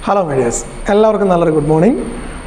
Hello medias, എല്ലാവർക്കും നല്ലൊരു good morning.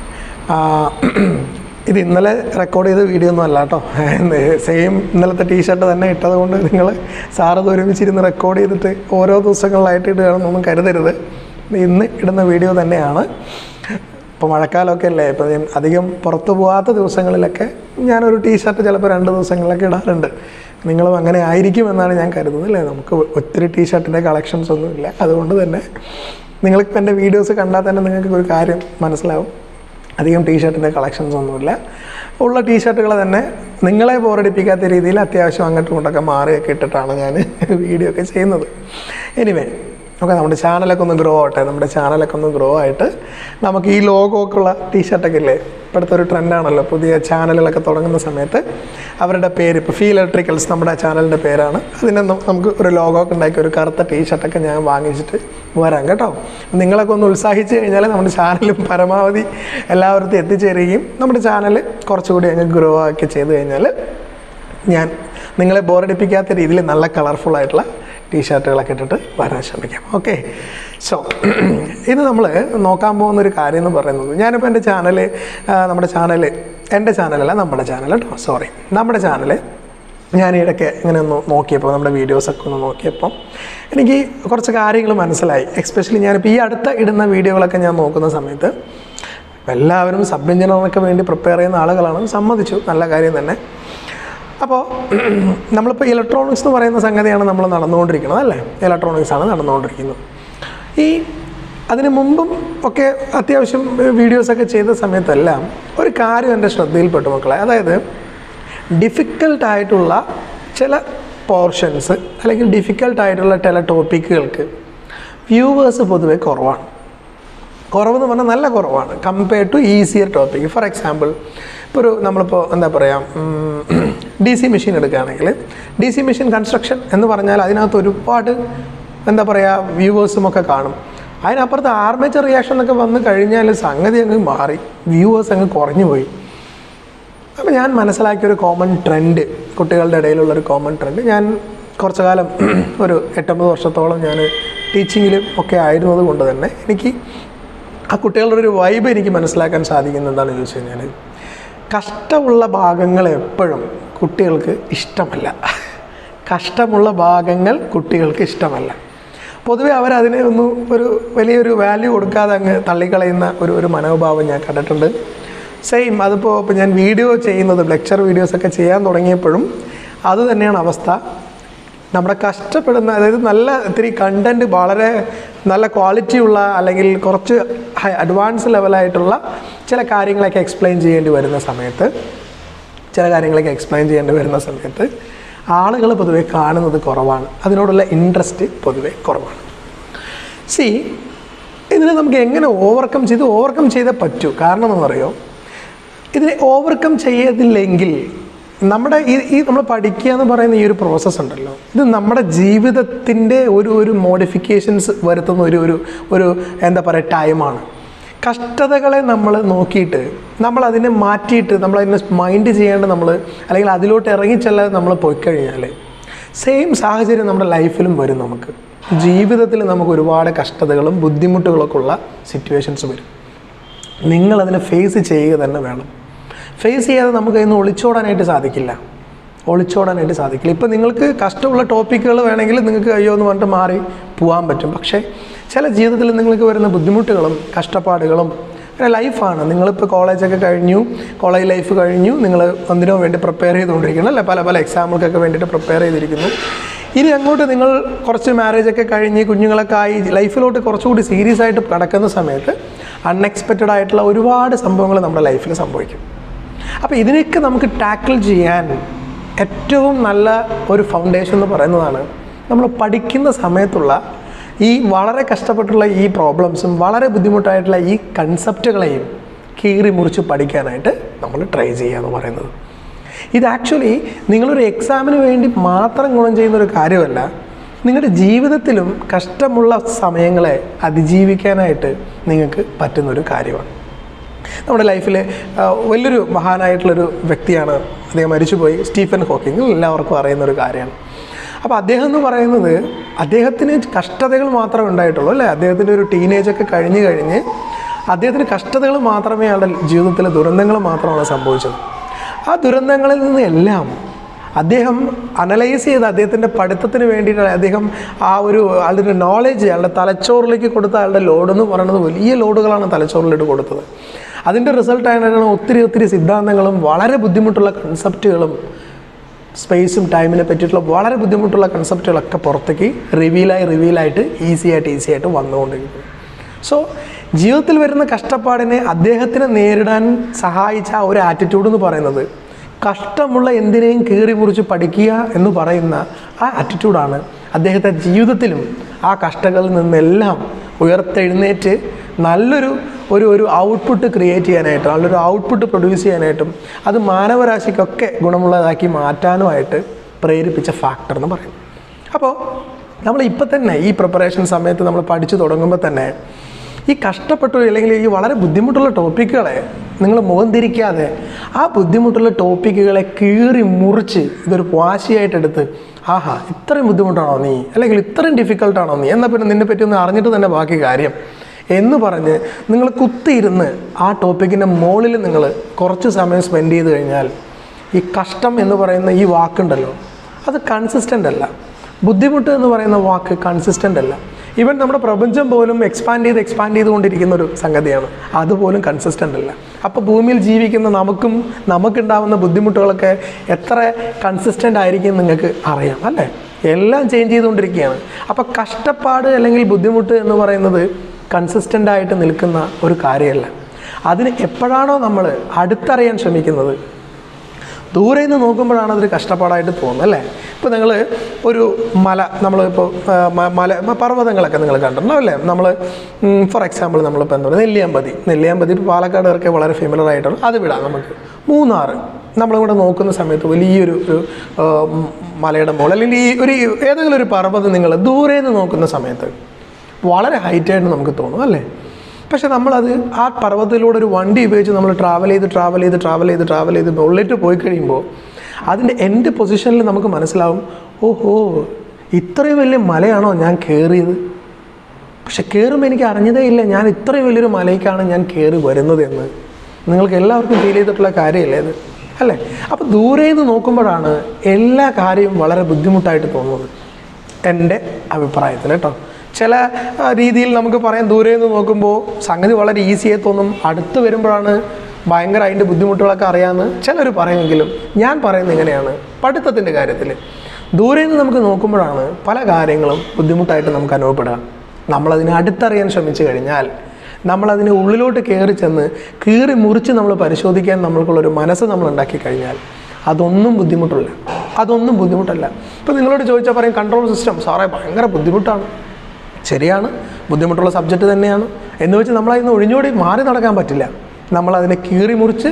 ഇത് ഇന്നലെ റെക്കോർഡ് ചെയ്ത വീഡിയോ ഒന്നും അല്ല കേട്ടോ. സെയിം ഇന്നലത്തെ ടീഷർട്ട് തന്നെ ഇട്ടതുകൊണ്ട് നിങ്ങൾ സാറത് ഒരുമിച്ചിരുന്ന് റെക്കോർഡ് ചെയ്തിട്ട് ഓരോ ദിവസങ്ങളിലായിട്ട് ഇടുകയാണെന്നൊന്നും കരുതരുത്. ഇന്ന് ഇടുന്ന വീഡിയോ തന്നെയാണ്. ഇപ്പോൾ മഴക്കാലമൊക്കെ അല്ലേ, ഇപ്പോൾ അധികം പുറത്തു പോകാത്ത ദിവസങ്ങളിലൊക്കെ ഞാനൊരു ടീഷർട്ട് ചിലപ്പോൾ 2 ദിവസങ്ങളിലൊക്കെ ഇടാറുണ്ട്. നിങ്ങളും അങ്ങനെ ആയിരിക്കുമെന്നാണ് ഞാൻ കരുതുന്നത് അല്ലേ. നമുക്ക് ഒത്തിരി ടീഷർട്ടിൻ്റെ കളക്ഷൻസ് ഒന്നുമില്ല. അതുകൊണ്ട് തന്നെ നിങ്ങൾക്ക് എൻ്റെ വീഡിയോസ് കണ്ടാൽ തന്നെ നിങ്ങൾക്ക് ഒരു കാര്യം മനസ്സിലാവും, അധികം ടീഷർട്ടിൻ്റെ കളക്ഷൻസ് ഒന്നുമില്ല. ഉള്ള ടീഷർട്ടുകൾ തന്നെ നിങ്ങളെ ബോറടിപ്പിക്കാത്ത രീതിയിൽ അത്യാവശ്യം അങ്ങോട്ടും ഇങ്ങോട്ടൊക്കെ മാറിയൊക്കെ ഇട്ടിട്ടാണ് ഞാൻ വീഡിയോ ഒക്കെ ചെയ്യുന്നത്. എനിവേ, നമുക്ക് നമ്മുടെ ചാനലൊക്കെ ഒന്ന് ഗ്രോ ആവട്ടെ. നമ്മുടെ ചാനലൊക്കെ ഒന്ന് ഗ്രോ ആയിട്ട് നമുക്ക് ഈ ലോഗോ ഒക്കെ ഉള്ള ടീഷർട്ടൊക്കെ ഇല്ലേ, ഇപ്പോഴത്തെ ഒരു ട്രെൻഡാണല്ലോ. പുതിയ ചാനലുകളൊക്കെ തുടങ്ങുന്ന സമയത്ത് അവരുടെ പേര്, ഇപ്പോൾ ഫീൽ ഇലക്ട്രിക്കൽസ് നമ്മുടെ ചാനലിൻ്റെ പേരാണ്. അതിനെ നമുക്ക് ഒരു ലോഗോ ഒക്കെ ഉണ്ടാക്കി ഒരു കറുത്ത ടീഷർട്ടൊക്കെ ഞാൻ വാങ്ങിച്ചിട്ട് വരാം കേട്ടോ. നിങ്ങളൊക്കെ ഒന്ന് ഉത്സാഹിച്ച് കഴിഞ്ഞാൽ നമ്മുടെ ചാനലും പരമാവധി എല്ലാവർക്കും എത്തിച്ചേരുകയും നമ്മുടെ ചാനൽ കുറച്ചുകൂടി അങ്ങ് ഗ്രോ ആക്കി ചെയ്ത് കഴിഞ്ഞാൽ ഞാൻ നിങ്ങളെ ബോറടിപ്പിക്കാത്ത രീതിയിൽ നല്ല കളർഫുള്ളായിട്ടുള്ള ടീഷർട്ടുകളൊക്കെ ഇട്ടിട്ട് വരാൻ ശ്രമിക്കാം. ഓക്കെ, സോ ഇത് നമ്മൾ നോക്കാൻ പോകുന്നൊരു കാര്യം എന്ന് പറയുന്നത്, ഞാനിപ്പോൾ എൻ്റെ ചാനൽ, നമ്മുടെ ചാനൽ കേട്ടോ, സോറി, നമ്മുടെ ചാനൽ ഞാൻ ഇടയ്ക്ക് ഇങ്ങനെ ഒന്ന് നോക്കിയപ്പോൾ, നമ്മുടെ വീഡിയോസൊക്കെ ഒന്ന് നോക്കിയപ്പോൾ എനിക്ക് കുറച്ച് കാര്യങ്ങൾ മനസ്സിലായി. എസ്പെഷ്യലി ഞാനിപ്പോൾ ഈ അടുത്ത ഇടുന്ന വീഡിയോകളൊക്കെ ഞാൻ നോക്കുന്ന സമയത്ത് എല്ലാവരും സബ് എഞ്ചിനീയറിനൊക്കെ വേണ്ടി പ്രിപ്പയർ ചെയ്യുന്ന ആളുകളാണ്, സമ്മതിച്ചു, നല്ല കാര്യം തന്നെ. അപ്പോൾ നമ്മളിപ്പോൾ ഇലക്ട്രോണിക്സ് എന്ന് പറയുന്ന സംഗതിയാണ് നമ്മൾ നടന്നുകൊണ്ടിരിക്കുന്നത് അല്ലേ. ഇലക്ട്രോണിക്സാണ് നടന്നുകൊണ്ടിരിക്കുന്നത്. അതിന് മുമ്പും ഒക്കെ അത്യാവശ്യം വീഡിയോസൊക്കെ ചെയ്ത സമയത്തെല്ലാം ഒരു കാര്യം എൻ്റെ ശ്രദ്ധയിൽപ്പെട്ടു മക്കളെ. അതായത് ഡിഫിക്കൽട്ടായിട്ടുള്ള ചില പോർഷൻസ് അല്ലെങ്കിൽ ഡിഫിക്കൽട്ടായിട്ടുള്ള ചില ടോപ്പിക്കുകൾക്ക് വ്യൂവേഴ്സ് പൊതുവെ കുറവാണ്. കുറവെന്ന് പറഞ്ഞാൽ നല്ല കുറവാണ് compared to easier topic. For example, ഇപ്പോൾ നമ്മളിപ്പോൾ എന്താ പറയുക, DC മെഷീൻ എടുക്കുകയാണെങ്കിൽ DC മെഷീൻ കൺസ്ട്രക്ഷൻ എന്ന് പറഞ്ഞാൽ അതിനകത്ത് ഒരുപാട് എന്താ പറയുക വ്യൂവേഴ്സും ഒക്കെ കാണും. അതിനപ്പുറത്ത് ആർമേച്ചർ റിയാക്ഷൻ എന്നൊക്കെ വന്നു കഴിഞ്ഞാൽ സംഗതി അങ്ങ് മാറി, വ്യൂവേഴ്സ് അങ്ങ് കുറഞ്ഞു പോയി. അപ്പോൾ ഞാൻ മനസ്സിലാക്കിയൊരു കോമൺ ട്രെൻഡ്, കുട്ടികളുടെ ഇടയിലുള്ളൊരു കോമൺ ട്രെൻഡ്, ഞാൻ കുറച്ചു കാലം ഒരു 8-9 വർഷത്തോളം ഞാൻ ടീച്ചിങ്ങിലും ഒക്കെ ആയിരുന്നത് കൊണ്ട് തന്നെ എനിക്ക് ആ കുട്ടികളുടെ ഒരു വൈബ് എനിക്ക് മനസ്സിലാക്കാൻ സാധിക്കുന്നത് എന്താണെന്ന് ചോദിച്ചു കഴിഞ്ഞാൽ, കഷ്ടമുള്ള ഭാഗങ്ങൾ എപ്പോഴും കുട്ടികൾക്ക് ഇഷ്ടമല്ല. കഷ്ടമുള്ള ഭാഗങ്ങൾ കുട്ടികൾക്ക് ഇഷ്ടമല്ല. പൊതുവെ അവരതിനെ ഒരു വലിയൊരു വാല്യൂ കൊടുക്കാതെ അങ്ങ് തള്ളിക്കളയുന്ന ഒരു മനോഭാവം ഞാൻ കണ്ടിട്ടുണ്ട്. സെയിം അതിപ്പോൾ ഞാൻ വീഡിയോ ചെയ്യുന്നത്, ലെക്ചർ വീഡിയോസൊക്കെ ചെയ്യാൻ തുടങ്ങിയപ്പോഴും അത് തന്നെയാണ് അവസ്ഥ. നമ്മുടെ കഷ്ടപ്പെടുന്ന, അതായത് നല്ല ഇത്തിരി കണ്ടൻറ്റ് വളരെ നല്ല ക്വാളിറ്റിയുള്ള അല്ലെങ്കിൽ കുറച്ച് അഡ്വാൻസ് ലെവലായിട്ടുള്ള ചില കാര്യങ്ങളൊക്കെ എക്സ്പ്ലെയിൻ ചെയ്യേണ്ടി വരുന്ന സമയത്ത് ആളുകൾ പൊതുവെ കാണുന്നത് കുറവാണ്. അതിനോടുള്ള ഇൻട്രസ്റ്റ് പൊതുവെ കുറവാണ്. ഇതിനെ നമുക്ക് എങ്ങനെ ഓവർകം ചെയ്തേ പറ്റൂ. കാരണം എന്ന് പറയുമോ, ഇതിനെ ഓവർകം ചെയ്തില്ലെങ്കിൽ നമ്മുടെ നമ്മൾ പഠിക്കുക എന്ന് പറയുന്ന ഈ ഒരു പ്രോസസ്സ് ഉണ്ടല്ലോ, ഇത് നമ്മുടെ ജീവിതത്തിൻ്റെ ഒരു മോഡിഫിക്കേഷൻസ് വരുത്തുന്ന ഒരു എന്താ പറയുക ടൈമാണ്. കഷ്ടതകളെ നമ്മൾ നോക്കിയിട്ട് നമ്മളതിനെ മാറ്റിയിട്ട് നമ്മളതിനെ മൈൻഡ് ചെയ്യാണ്ട് അല്ലെങ്കിൽ അതിലോട്ട് ഇറങ്ങിച്ചെല്ലാതെ നമ്മൾ പോയിക്കഴിഞ്ഞാൽ സെയിം സാഹചര്യം നമ്മുടെ ലൈഫിലും വരും. നമുക്ക് ജീവിതത്തിൽ നമുക്ക് ഒരുപാട് കഷ്ടതകളും ബുദ്ധിമുട്ടുകളൊക്കെ ഉള്ള സിറ്റുവേഷൻസ് വരും. നിങ്ങളതിനെ ഫേസ് ചെയ്യുക തന്നെ വേണം. ഫേസ് ചെയ്യാതെ നമുക്ക് അതിന് ഒളിച്ചോടാനായിട്ട് സാധിക്കില്ല. ഇപ്പം നിങ്ങൾക്ക് കഷ്ടമുള്ള ടോപ്പിക്കുകൾ വേണമെങ്കിൽ നിങ്ങൾക്ക് അയ്യോ എന്ന് പറഞ്ഞിട്ട് മാറി പോകാൻ പറ്റും. പക്ഷേ ചില ജീവിതത്തിൽ നിങ്ങൾക്ക് വരുന്ന ബുദ്ധിമുട്ടുകളും കഷ്ടപ്പാടുകളും അങ്ങനെ ലൈഫാണ്. നിങ്ങളിപ്പോൾ കോളേജ് ലൈഫ് കഴിഞ്ഞു, നിങ്ങൾ എന്തിനോ വേണ്ടി പ്രിപ്പയർ ചെയ്തുകൊണ്ടിരിക്കുന്നു അല്ലേ, പല എക്സാമുകൾക്കൊക്കെ വേണ്ടിയിട്ട് പ്രിപ്പയർ ചെയ്തിരിക്കുന്നു. ഇനി അങ്ങോട്ട് നിങ്ങൾ കുറച്ച് മാരേജൊക്കെ കഴിഞ്ഞ് കുഞ്ഞുങ്ങളൊക്കെ ആയി ലൈഫിലോട്ട് കുറച്ചുകൂടി സീരിയസ് ആയിട്ട് കിടക്കുന്ന സമയത്ത് അൺഎക്സ്പെക്റ്റഡ് ആയിട്ടുള്ള ഒരുപാട് സംഭവങ്ങൾ നമ്മുടെ ലൈഫിൽ സംഭവിക്കും. അപ്പോൾ ഇതിനൊക്കെ നമുക്ക് ടാക്കിൾ ചെയ്യാൻ ഏറ്റവും നല്ല ഒരു ഫൗണ്ടേഷൻ എന്ന് പറയുന്നതാണ് നമ്മൾ പഠിക്കുന്ന സമയത്തുള്ള ഈ വളരെ കഷ്ടപ്പെട്ടുള്ള ഈ പ്രോബ്ലംസും വളരെ ബുദ്ധിമുട്ടായിട്ടുള്ള ഈ കൺസെപ്റ്റുകളെയും കീറി മുറിച്ച് പഠിക്കാനായിട്ട് നമ്മൾ ട്രൈ ചെയ്യുക എന്ന് പറയുന്നത്. ഇത് ആക്ച്വലി നിങ്ങളൊരു എക്സാമിന് വേണ്ടി മാത്രം ഗുണം ചെയ്യുന്നൊരു കാര്യമല്ല, നിങ്ങളുടെ ജീവിതത്തിലും കഷ്ടമുള്ള സമയങ്ങളെ അതിജീവിക്കാനായിട്ട് നിങ്ങൾക്ക് പറ്റുന്നൊരു കാര്യമാണ്. നമ്മുടെ ലൈഫിൽ വലിയൊരു മഹാനായിട്ടുള്ളൊരു വ്യക്തിയാണ്, അദ്ദേഹം മരിച്ചുപോയി, സ്റ്റീഫൻ ഹോക്കിങ്, എല്ലാവർക്കും അറിയുന്നൊരു കാര്യമാണ്. അപ്പോൾ അദ്ദേഹം എന്ന് പറയുന്നത് അദ്ദേഹത്തിന് കഷ്ടതകൾ മാത്രമേ ഉണ്ടായിട്ടുള്ളൂ അല്ലേ. അദ്ദേഹത്തിൻ്റെ ഒരു ടീനേജൊക്കെ കഴിഞ്ഞ് അദ്ദേഹത്തിന് കഷ്ടതകൾ മാത്രമേ അയാളുടെ ജീവിതത്തിലെ ദുരന്തങ്ങൾ മാത്രമാണ് സംഭവിച്ചത്. ആ ദുരന്തങ്ങളിൽ നിന്ന് എല്ലാം അദ്ദേഹം അനലൈസ് ചെയ്ത് അദ്ദേഹത്തിൻ്റെ പഠിത്തത്തിന് വേണ്ടിയിട്ട് അദ്ദേഹം ആളുടെ നോളേജ് അയാളുടെ തലച്ചോറിലേക്ക് കൊടുത്ത അയാളുടെ ലോഡ് എന്ന് പറയുന്നത് വലിയ ലോഡുകളാണ് തലച്ചോറിലിട്ട് കൊടുത്തത്. അതിൻ്റെ റിസൾട്ടായിട്ടാണ് ഒത്തിരി സിദ്ധാന്തങ്ങളും വളരെ ബുദ്ധിമുട്ടുള്ള കൺസെപ്റ്റുകളും സ്പേസും ടൈമിനെ പറ്റിയിട്ടുള്ള വളരെ ബുദ്ധിമുട്ടുള്ള കൺസെപ്റ്റുകളൊക്കെ പുറത്തേക്ക് റിവീലായിട്ട് ഈസി ആയിട്ട് വന്നുകൊണ്ടിരിക്കുന്നു. സോ ജീവിതത്തിൽ വരുന്ന കഷ്ടപ്പാടിനെ അദ്ദേഹത്തിന് നേരിടാൻ സഹായിച്ച ആ ഒരു ആറ്റിറ്റ്യൂഡ് എന്ന് പറയുന്നത് കഷ്ടമുള്ള എന്തിനേയും കീറി മുറിച്ച് പഠിക്കുക എന്ന് പറയുന്ന ആ ആറ്റിറ്റ്യൂഡാണ് അദ്ദേഹത്തെ ജീവിതത്തിലും ആ കഷ്ടങ്ങളിൽ നിന്നെല്ലാം ഉയർത്തെഴുന്നേറ്റ് നല്ലൊരു ഔട്ട്പുട്ട് ക്രിയേറ്റ് ചെയ്യാനായിട്ടും നല്ലൊരു ഔട്ട്പുട്ട് പ്രൊഡ്യൂസ് ചെയ്യാനായിട്ടും അത് മാനവരാശിക്കൊക്കെ ഗുണമുള്ളതാക്കി മാറ്റാനുമായിട്ട് പ്രേരിപ്പിച്ച ഫാക്ടർ എന്ന് പറയും. അപ്പോൾ നമ്മളിപ്പോൾ തന്നെ ഈ പ്രിപ്പറേഷൻ സമയത്ത് നമ്മൾ പഠിച്ചു തുടങ്ങുമ്പോൾ തന്നെ ഈ കഷ്ടപ്പെട്ടു അല്ലെങ്കിൽ ഈ വളരെ ബുദ്ധിമുട്ടുള്ള ടോപ്പിക്കുകളെ നിങ്ങൾ മുഖം തിരിക്കാതെ ആ ബുദ്ധിമുട്ടുള്ള ടോപ്പിക്കുകളെ കീറി മുറിച്ച് ഇതൊരു വാശിയായിട്ടെടുത്ത് ആഹാ ഇത്രയും ബുദ്ധിമുട്ടാണോ നീ, അല്ലെങ്കിൽ ഇത്രയും ഡിഫിക്കൽട്ടാണോ നീ, എന്നാൽ പിന്നെ നിന്നെ പറ്റി ഒന്ന് അറിഞ്ഞിട്ട് തന്നെ ബാക്കി കാര്യം എന്ന് പറഞ്ഞ് നിങ്ങൾ കുത്തിയിരുന്ന് ആ ടോപ്പിക്കിൻ്റെ മുകളിൽ നിങ്ങൾ കുറച്ച് സമയം സ്പെൻഡ് ചെയ്ത് കഴിഞ്ഞാൽ ഈ കഷ്ടം എന്ന് പറയുന്ന ഈ വാക്കുണ്ടല്ലോ അത് കൺസിസ്റ്റൻ്റ് അല്ല. ബുദ്ധിമുട്ട് എന്ന് പറയുന്ന വാക്ക് കൺസിസ്റ്റൻ്റ് അല്ല. ഈവൻ നമ്മുടെ പ്രപഞ്ചം പോലും എക്സ്പാൻഡ് ചെയ്തുകൊണ്ടിരിക്കുന്ന ഒരു സംഗതിയാണ്, അതുപോലും കൺസിസ്റ്റൻ്റ് അല്ല. അപ്പോൾ ഭൂമിയിൽ ജീവിക്കുന്ന നമുക്കുണ്ടാവുന്ന ബുദ്ധിമുട്ടുകളൊക്കെ എത്ര കൺസിസ്റ്റൻ്റ് ആയിരിക്കും നിങ്ങൾക്ക് അറിയാം അല്ലേ. എല്ലാം ചേഞ്ച് ചെയ്തുകൊണ്ടിരിക്കുകയാണ്. അപ്പോൾ കഷ്ടപ്പാട് അല്ലെങ്കിൽ ബുദ്ധിമുട്ട് എന്ന് പറയുന്നത് കൺസിസ്റ്റൻ്റ് ആയിട്ട് നിൽക്കുന്ന ഒരു കാര്യമല്ല. അതിന് എപ്പോഴാണോ നമ്മൾ അടുത്തറിയാൻ ശ്രമിക്കുന്നത്, ദൂരെ നിന്ന് നോക്കുമ്പോഴാണ് അതൊരു കഷ്ടപ്പാടായിട്ട് തോന്നുന്നത് അല്ലേ. ഇപ്പോൾ നിങ്ങൾ ഒരു നമ്മളിപ്പോൾ പർവ്വതങ്ങളൊക്കെ നിങ്ങൾ കണ്ടിട്ടുണ്ടോ അല്ലേ. നമ്മൾ ഫോർ എക്സാമ്പിൾ നമ്മളിപ്പോൾ എന്താ പറയുക നെല്ലിയാമ്പതി ഇപ്പോൾ പാലക്കാടുകാർക്ക് വളരെ ഫെമിലർ ആയിട്ടാണ്. അത് വിടാം. നമുക്ക് മൂന്നാർ നമ്മളിവിടെ നോക്കുന്ന സമയത്ത് വലിയൊരു മലയുടെ മുകളിൽ അല്ലെങ്കിൽ ഏതെങ്കിലും ഒരു പർവ്വതം നിങ്ങൾ ദൂരെ നിന്ന് നോക്കുന്ന സമയത്ത് വളരെ ഹൈറ്റായിട്ട് നമുക്ക് തോന്നും അല്ലേ. പക്ഷെ നമ്മളത് ആ പർവ്വതത്തിലൂടെ ഒരു വണ്ടി ഉപയോഗിച്ച് നമ്മൾ ട്രാവൽ ചെയ്ത് മുകളിലേക്ക് പോയി കഴിയുമ്പോൾ അതിൻ്റെ എൻഡ് പൊസിഷനിൽ നമുക്ക് മനസ്സിലാവും, ഓഹോ ഇത്രയും വലിയ മലയാണോ ഞാൻ കയറിയത്. പക്ഷെ കയറുമ്പോൾ എനിക്ക് അറിഞ്ഞതേ ഇല്ല ഞാൻ ഇത്രയും വലിയൊരു മലയ്ക്കാണ് ഞാൻ കയറി വരുന്നത് എന്ന്. നിങ്ങൾക്ക് എല്ലാവർക്കും ഫീൽ ചെയ്തിട്ടുള്ള കാര്യമല്ലേ അത് അല്ലേ. അപ്പോൾ ദൂരെ നിന്ന് നോക്കുമ്പോഴാണ് എല്ലാ കാര്യവും വളരെ ബുദ്ധിമുട്ടായിട്ട് തോന്നുന്നത് എൻ്റെ അഭിപ്രായത്തിൽ കേട്ടോ. ചില രീതിയിൽ നമുക്ക് പറയാം ദൂരെ നിന്ന് നോക്കുമ്പോൾ സംഗതി വളരെ ഈസിയായി തോന്നും, അടുത്ത് വരുമ്പോഴാണ് ഭയങ്കര അതിൻ്റെ ബുദ്ധിമുട്ടുകളൊക്കെ അറിയാമെന്ന് ചിലർ പറയുമെങ്കിലും ഞാൻ പറയുന്നത് ഇങ്ങനെയാണ്. പഠിത്തത്തിൻ്റെ കാര്യത്തിൽ ദൂരെ നിന്ന് നമുക്ക് നോക്കുമ്പോഴാണ് പല കാര്യങ്ങളും ബുദ്ധിമുട്ടായിട്ട് നമുക്ക് അനുഭവപ്പെടുക. നമ്മളതിനെ അടുത്തറിയാൻ ശ്രമിച്ചു കഴിഞ്ഞാൽ, നമ്മളതിനെ ഉള്ളിലോട്ട് കയറി ചെന്ന് കീറി മുറിച്ച് നമ്മൾ പരിശോധിക്കാൻ നമ്മൾക്കുള്ളൊരു മനസ്സ് നമ്മൾ ഉണ്ടാക്കി കഴിഞ്ഞാൽ അതൊന്നും ബുദ്ധിമുട്ടല്ല. ഇപ്പോൾ നിങ്ങളോട് ചോദിച്ചാൽ പറയും കൺട്രോൾ സിസ്റ്റം സാറേ ഭയങ്കര ബുദ്ധിമുട്ടാണ്. ശരിയാണ്, ബുദ്ധിമുട്ടുള്ള സബ്ജക്റ്റ് തന്നെയാണ്. എന്ന് വെച്ച് നമ്മളതിന് ഒഴിഞ്ഞോടി മാറി നടക്കാൻ പറ്റില്ല. നമ്മളതിനെ കീറി മുറിച്ച്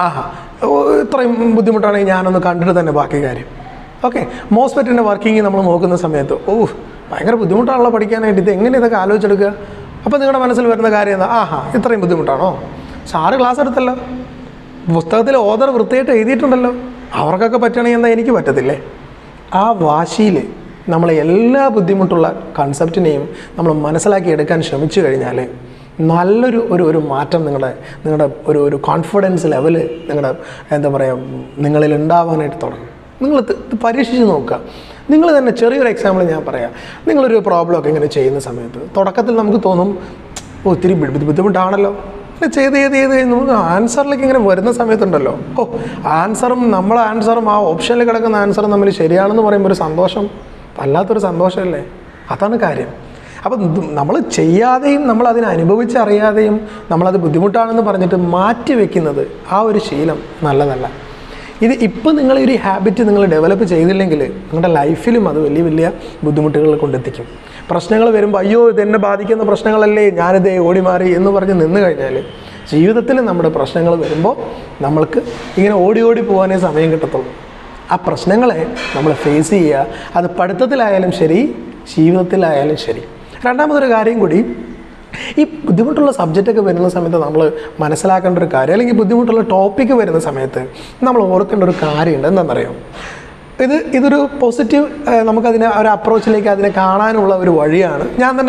ഇത്രയും ബുദ്ധിമുട്ടാണെങ്കിൽ ഞാനൊന്ന് കണ്ടിട്ട് തന്നെ ബാക്കി കാര്യം. ഓക്കെ, മോസ്ഫെറ്റിൻ്റെ വർക്കിംഗ് നമ്മൾ നോക്കുന്ന സമയത്ത് ഭയങ്കര ബുദ്ധിമുട്ടാണല്ലോ പഠിക്കാനായിട്ട്, ഇത് എങ്ങനെ ഇതൊക്കെ ആലോചിച്ചെടുക്കുക. അപ്പോൾ നിങ്ങളുടെ മനസ്സിൽ വരുന്ന കാര്യം എന്താ, ഇത്രയും ബുദ്ധിമുട്ടാണോ, സാറ് ക്ലാസ് എടുത്തല്ലോ, പുസ്തകത്തിൽ ഓതർ വൃത്തിയായിട്ട് എഴുതിയിട്ടുണ്ടല്ലോ, അവർക്കൊക്കെ പറ്റണമെങ്കിൽ എന്താ എനിക്ക് പറ്റത്തില്ലേ. ആ വാശിയിൽ നമ്മൾ എല്ലാ ബുദ്ധിമുട്ടുള്ള കൺസെപ്റ്റിനെയും നമ്മൾ മനസ്സിലാക്കി എടുക്കാൻ ശ്രമിച്ചു കഴിഞ്ഞാൽ നല്ലൊരു ഒരു മാറ്റം നിങ്ങളുടെ ഒരു കോൺഫിഡൻസ് ലെവൽ എന്താ പറയുക നിങ്ങളിൽ ഉണ്ടാവാനായിട്ട് തുടങ്ങും. നിങ്ങൾ പരീക്ഷിച്ച് നോക്കുക. നിങ്ങൾ തന്നെ ചെറിയൊരു എക്സാമ്പിൾ ഞാൻ പറയാം. നിങ്ങളൊരു പ്രോബ്ലമൊക്കെ ഇങ്ങനെ ചെയ്യുന്ന സമയത്ത് തുടക്കത്തിൽ നമുക്ക് തോന്നും ഒത്തിരി ബുദ്ധിമുട്ടാണല്ലോ. അങ്ങനെ ചെയ്ത് നമുക്ക് ആൻസറിലേക്ക് ഇങ്ങനെ വരുന്ന സമയത്തുണ്ടല്ലോ, നമ്മളെ ആൻസറും ആ ഓപ്ഷനിൽ കിടക്കുന്ന ആൻസറും തമ്മിൽ ശരിയാണെന്ന് പറയുമ്പോൾ ഒരു സന്തോഷം, വല്ലാത്തൊരു സന്തോഷമല്ലേ. അതാണ് കാര്യം. അപ്പം നമ്മൾ ചെയ്യാതെയും നമ്മളതിനെ അനുഭവിച്ചറിയാതെയും നമ്മളത് ബുദ്ധിമുട്ടാണെന്ന് പറഞ്ഞിട്ട് മാറ്റി വയ്ക്കുന്നത് ആ ഒരു ശീലം നല്ലതല്ല. ഇപ്പം നിങ്ങൾ ഒരു ഹാബിറ്റ് നിങ്ങൾ ഡെവലപ്പ് ചെയ്തില്ലെങ്കിൽ നിങ്ങളുടെ ലൈഫിലും അത് വലിയ വലിയ ബുദ്ധിമുട്ടുകൾ കൊണ്ടെത്തിക്കും. പ്രശ്നങ്ങൾ വരുമ്പോൾ അയ്യോ ഇതെന്നെ ബാധിക്കുന്ന പ്രശ്നങ്ങളല്ലേ ഞാനിത് ഓടിമാറി എന്ന് പറഞ്ഞ് നിന്ന് കഴിഞ്ഞാൽ ജീവിതത്തിൽ നമ്മുടെ പ്രശ്നങ്ങൾ വരുമ്പോൾ നമ്മൾക്ക് ഇങ്ങനെ ഓടി പോകാനേ സമയം കിട്ടത്തുള്ളൂ. ആ പ്രശ്നങ്ങളെ നമ്മൾ ഫേസ് ചെയ്യുക. അത് പഠിത്തത്തിലായാലും ശരി, ജീവിതത്തിലായാലും ശരി. രണ്ടാമതൊരു കാര്യം കൂടി, ഈ ബുദ്ധിമുട്ടുള്ള സബ്ജക്റ്റൊക്കെ വരുന്ന സമയത്ത് നമ്മൾ മനസ്സിലാക്കേണ്ട ഒരു കാര്യം, അല്ലെങ്കിൽ ബുദ്ധിമുട്ടുള്ള ടോപ്പിക്ക് വരുന്ന സമയത്ത് നമ്മൾ ഓർക്കേണ്ട ഒരു കാര്യമുണ്ട്. എന്താണെന്നറിയാം, ഇതൊരു പോസിറ്റീവ്, നമുക്കതിനെ ഒരു അപ്രോച്ചിലേക്ക് അതിനെ കാണാനുള്ള ഒരു വഴിയാണ്.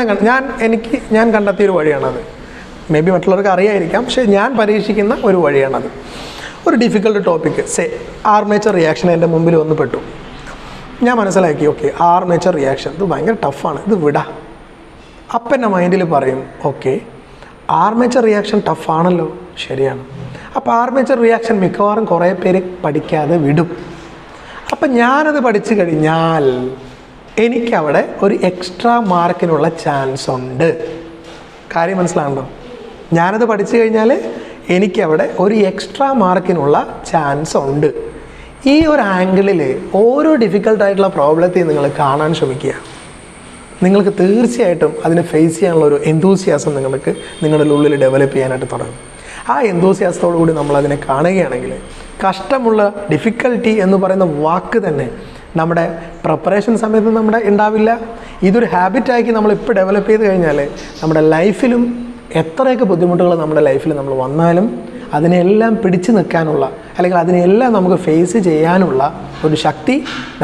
ഞാൻ കണ്ടെത്തിയ ഒരു വഴിയാണത്. മേ ബി മറ്റുള്ളവർക്ക് അറിയായിരിക്കാം, പക്ഷേ ഞാൻ പരീക്ഷിക്കുന്ന ഒരു വഴിയാണത്. ഒരു ഡിഫിക്കൽട്ട് ടോപ്പിക്ക്, ആർമേച്ചർ റിയാക്ഷൻ എൻ്റെ മുമ്പിൽ വന്ന് പെട്ടു. ഞാൻ മനസ്സിലാക്കി, ഓക്കെ ആർമേച്ചർ റിയാക്ഷൻ ഇത് ഭയങ്കര ടഫാണ്, ഇത് വിടാം. അപ്പം എൻ്റെ മൈൻഡിൽ പറയും, ഓക്കെ ആർമേച്ചർ റിയാക്ഷൻ ടഫാണല്ലോ, ശരിയാണ്. അപ്പോൾ ആർമേച്ചർ റിയാക്ഷൻ മിക്കവാറും കുറേ പേര് പഠിക്കാതെ വിടും. അപ്പം ഞാനത് പഠിച്ചു കഴിഞ്ഞാൽ എനിക്കവിടെ ഒരു എക്സ്ട്രാ മാർക്കിനുള്ള ചാൻസ് ഉണ്ട്. കാര്യം മനസ്സിലാണല്ലോ? ഞാനത് പഠിച്ചു കഴിഞ്ഞാൽ എനിക്കവിടെ ഒരു എക്സ്ട്രാ മാർക്കിനുള്ള ചാൻസ് ഉണ്ട്. ഈ ഒരു ആംഗിളിൽ ഓരോ ഡിഫിക്കൽട്ടായിട്ടുള്ള പ്രോബ്ലത്തെയും നിങ്ങൾ കാണാൻ ശ്രമിക്കുക. നിങ്ങൾക്ക് തീർച്ചയായിട്ടും അതിനെ ഫേസ് ചെയ്യാനുള്ള ഒരു എന്തൂസിയാസം നിങ്ങളുടെ ഉള്ളിൽ ഡെവലപ്പ് ചെയ്യാനായിട്ട് തുടങ്ങും. ആ എന്തൂസിയാസത്തോടു കൂടി നമ്മളതിനെ കാണുകയാണെങ്കിൽ കഷ്ടമുള്ള ഡിഫിക്കൽട്ടി എന്ന് പറയുന്ന വാക്ക് തന്നെ നമ്മുടെ പ്രിപ്പറേഷൻ സമയത്ത് നമ്മുടെ ഉണ്ടാവില്ല. ഇതൊരു ഹാബിറ്റാക്കി നമ്മളിപ്പോൾ ഡെവലപ്പ് ചെയ്ത് കഴിഞ്ഞാൽ നമ്മുടെ ലൈഫിലും എത്രയൊക്കെ ബുദ്ധിമുട്ടുകൾ നമ്മുടെ ലൈഫിൽ നമ്മൾ വന്നാലും അതിനെല്ലാം പിടിച്ചു നിൽക്കാനുള്ള, അല്ലെങ്കിൽ അതിനെല്ലാം നമുക്ക് ഫേസ് ചെയ്യാനുള്ള ഒരു ശക്തി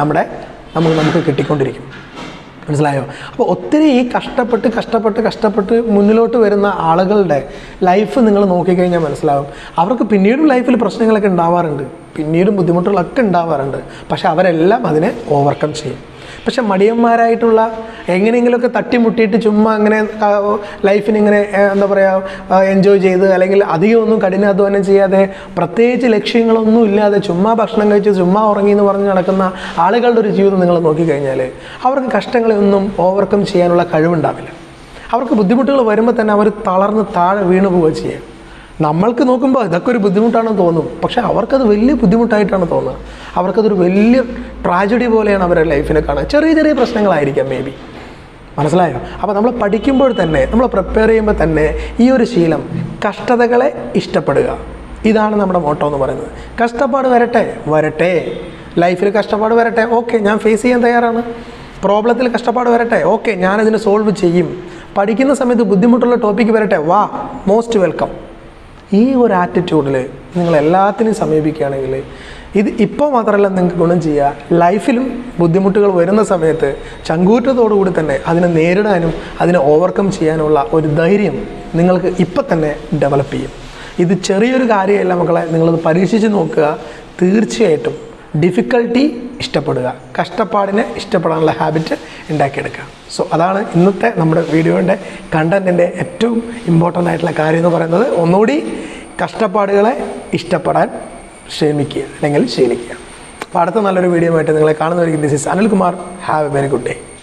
നമുക്ക് കിട്ടിക്കൊണ്ടിരിക്കും. മനസ്സിലായോ? അപ്പോൾ ഒത്തിരി ഈ കഷ്ടപ്പെട്ട് മുന്നിലോട്ട് വരുന്ന ആളുകളുടെ ലൈഫ് നിങ്ങൾ നോക്കിക്കഴിഞ്ഞാൽ മനസ്സിലാവും, അവർക്ക് പിന്നീടും ലൈഫിൽ പ്രശ്നങ്ങളൊക്കെ ഉണ്ടാവാറുണ്ട്, പിന്നീടും ബുദ്ധിമുട്ടുകളൊക്കെ ഉണ്ടാവാറുണ്ട്. പക്ഷെ അവരെല്ലാം അതിനെ ഓവർകം ചെയ്യും. പക്ഷെ മടിയന്മാരായിട്ടുള്ള, എങ്ങനെയെങ്കിലുമൊക്കെ തട്ടിമുട്ടിയിട്ട് ചുമ്മാ അങ്ങനെ ലൈഫിനിങ്ങനെ എന്താ പറയുക എൻജോയ് ചെയ്ത്, അല്ലെങ്കിൽ അധികമൊന്നും കഠിനാധ്വാനം ചെയ്യാതെ പ്രത്യേകിച്ച് ലക്ഷ്യങ്ങളൊന്നും ഇല്ലാതെ ചുമ്മാ ഭക്ഷണം കഴിച്ച് ചുമ്മാ ഉറങ്ങി എന്ന് പറഞ്ഞ് നടക്കുന്ന ആളുകളുടെ ഒരു ജീവിതം നിങ്ങൾ നോക്കിക്കഴിഞ്ഞാൽ അവർക്ക് കഷ്ടങ്ങളെയൊന്നും ഓവർകം ചെയ്യാനുള്ള കഴിവുണ്ടാവില്ല. അവർക്ക് ബുദ്ധിമുട്ടുകൾ വരുമ്പോൾ തന്നെ അവർ തളർന്ന് താഴെ വീണു പോവുക ചെയ്യുക. നമ്മൾക്ക് നോക്കുമ്പോൾ ഇതൊക്കെ ഒരു ബുദ്ധിമുട്ടാണെന്ന് തോന്നും, പക്ഷേ അവർക്കത് വലിയ ബുദ്ധിമുട്ടായിട്ടാണ് തോന്നുക. അവർക്കതൊരു വലിയ ട്രാജഡി പോലെയാണ് അവരുടെ ലൈഫിനെ കാണുക. ചെറിയ പ്രശ്നങ്ങളായിരിക്കാം മേ ബി. മനസ്സിലായോ? അപ്പോൾ നമ്മൾ പഠിക്കുമ്പോൾ തന്നെ, നമ്മൾ പ്രിപ്പയർ ചെയ്യുമ്പോൾ തന്നെ ഈ ഒരു ശീലം, കഷ്ടതകളെ ഇഷ്ടപ്പെടുക, ഇതാണ് നമ്മുടെ മോട്ടോ എന്ന് പറയുന്നത്. കഷ്ടപ്പാട് വരട്ടെ, ലൈഫിൽ കഷ്ടപ്പാട് വരട്ടെ, ഓക്കെ ഞാൻ ഫേസ് ചെയ്യാൻ തയ്യാറാണ്. പ്രോബ്ലത്തിൽ കഷ്ടപ്പാട് വരട്ടെ, ഓക്കെ ഞാനതിനെ സോൾവ് ചെയ്യും. പഠിക്കുന്ന സമയത്ത് ബുദ്ധിമുട്ടുള്ള ടോപ്പിക്ക് വരട്ടെ, വാ, മോസ്റ്റ് വെൽക്കം. ഈ ഒരു ആറ്റിറ്റ്യൂഡിൽ നിങ്ങൾ എല്ലാത്തിനെയും സമീപിക്കുകയാണെങ്കിൽ ഇത് ഇപ്പോൾ മാത്രമല്ല നിങ്ങൾക്ക് ഗുണം ചെയ്യുക, ലൈഫിലും ബുദ്ധിമുട്ടുകൾ വരുന്ന സമയത്ത് ചങ്കൂറ്റത്തോടു കൂടി തന്നെ അതിനെ നേരിടാനും അതിനെ ഓവർകം ചെയ്യാനുള്ള ഒരു ധൈര്യം നിങ്ങൾക്ക് ഇപ്പം തന്നെ ഡെവലപ്പ് ചെയ്യും. ഇത് ചെറിയൊരു കാര്യമല്ല മക്കളെ, നിങ്ങളത് പരീക്ഷിച്ച് നോക്കുക. തീർച്ചയായിട്ടും ഡിഫിക്കൽട്ടി ഇഷ്ടപ്പെടുക, കഷ്ടപ്പാടിനെ ഇഷ്ടപ്പെടാനുള്ള ഹാബിറ്റ് ഉണ്ടാക്കിയെടുക്കുക. സോ അതാണ് ഇന്നത്തെ നമ്മുടെ വീഡിയോൻ്റെ കണ്ടൻറ്റിൻ്റെ ഏറ്റവും ഇമ്പോർട്ടൻ്റ് ആയിട്ടുള്ള കാര്യം എന്ന് പറയുന്നത്. ഒന്നുകൂടി കഷ്ടപ്പാടുകളെ ഇഷ്ടപ്പെടാൻ ശ്രമിക്കുക, അല്ലെങ്കിൽ ശീലിക്കുക. അപ്പോൾ അടുത്ത നല്ലൊരു വീഡിയോ ആയിട്ട് നിങ്ങളെ കാണുന്നവരിക്കും. This is Anilkumar. Have a very good day.